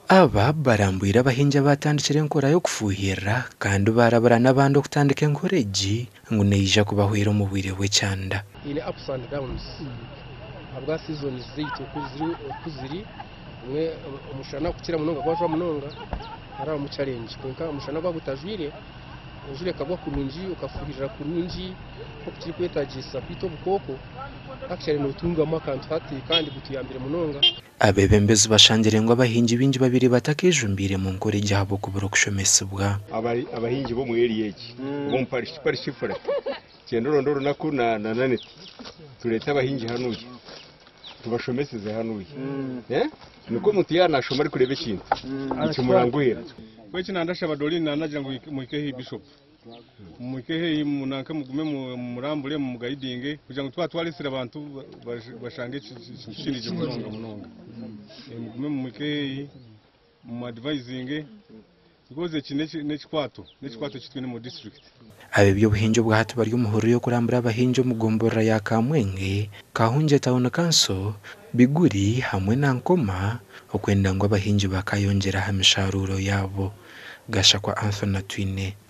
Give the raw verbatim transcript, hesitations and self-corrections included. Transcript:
Aba barambwira abahinja batandikira enkora yo kufuhira kandi barabara n'abandi okutandika enkora egi ngu neija kubahwera mu bwire bw'ekyanda. Ile ups and downs abwa season zaitu kuziri kuziri mwe umushana kukira munonga kwa munonga ara mu challenge kwenka umushana kwa kutajwire ujire kabwa kurungi ukafuhirira kurungi ko kiri kwetagisa kwito bukoko akishare no tunga makantu hati kandi gutuyambire munonga. Abebembezi bashangire ngo abahinji binji babiri batakijumbire mu nkora ijabo kubura kushomesebwa. Abahinji bo mu area eki bo mu parish parish fora cyendoro ndoro nakuna na naneti tureta abahinji hanuye tubashomeseze hanuye eh nuko mutiyana ashoma ari kurebe kintu ikimuranguhera kweki nandasha badoli nanagira ngo muikehe bishop muikehe munanka mugume mu murambure mu guiding kugira ngo twatwalisira abantu bashange kinshirije munonga munonga mugume mu muikehe mu advising because kine n'ekikwato n'ekikwato kitwine mu district. Abe byo buhinjo bwa hatu bari umuhoro yo kurambura abahinjo mu gombora ya Kamwenge Kahunje Town Council Biguri hamwe na Nkoma okwenda ngo abahinji bakayongera ha misharuro yabo. Gasha kwa Anthony Twine.